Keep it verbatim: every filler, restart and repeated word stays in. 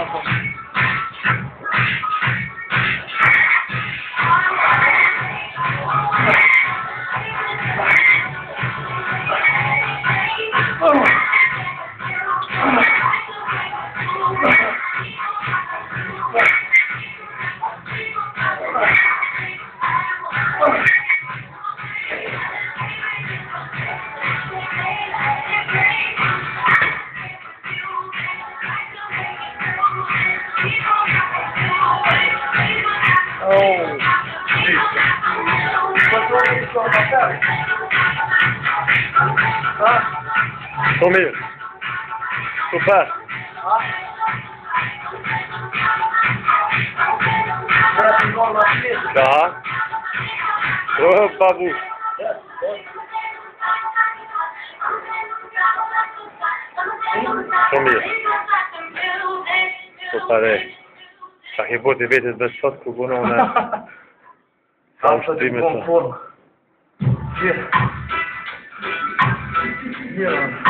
Tomir, super. Da. Oh, babu. Tomir. Super. Čak je bolje vidjeti bez svatkog ono ne. Samo što ime to.